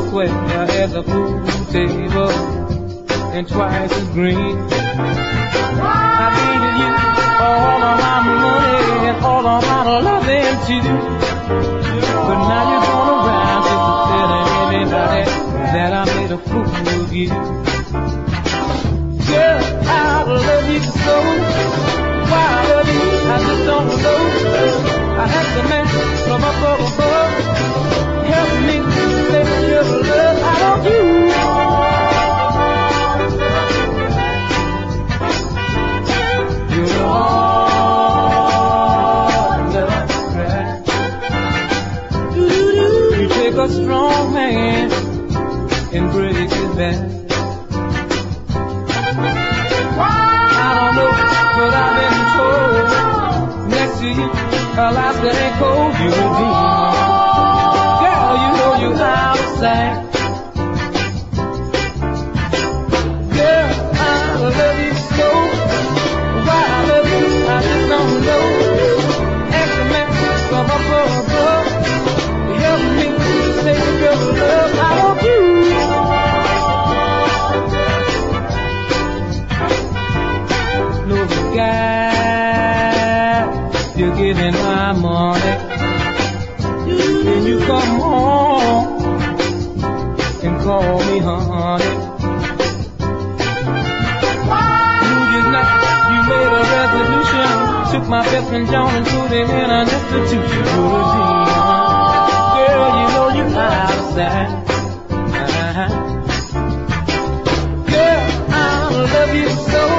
square at the food table and twice as green. I needed you all of my money and all of my loving too. But now you're going around just telling everybody that I made a fool of you. Girl, I love you so. Why I love you, I just don't know. I have to make from up above. Help me take your love out of you. You're all love, right? You take a strong man and break it back. I don't know, but I've been told next to you, Alaska ain't cold, you will be. Girl, you know you out of sight. Girl, I love you so. Why I love you, I just don't know. Extra man from up above, help me take your love out of you. Know the guy, you're giving my money. Then you come home and call me honey. You made a resolution, took my best friend John and put him in an institution. Girl, you know you out of sight. Girl, I love you so.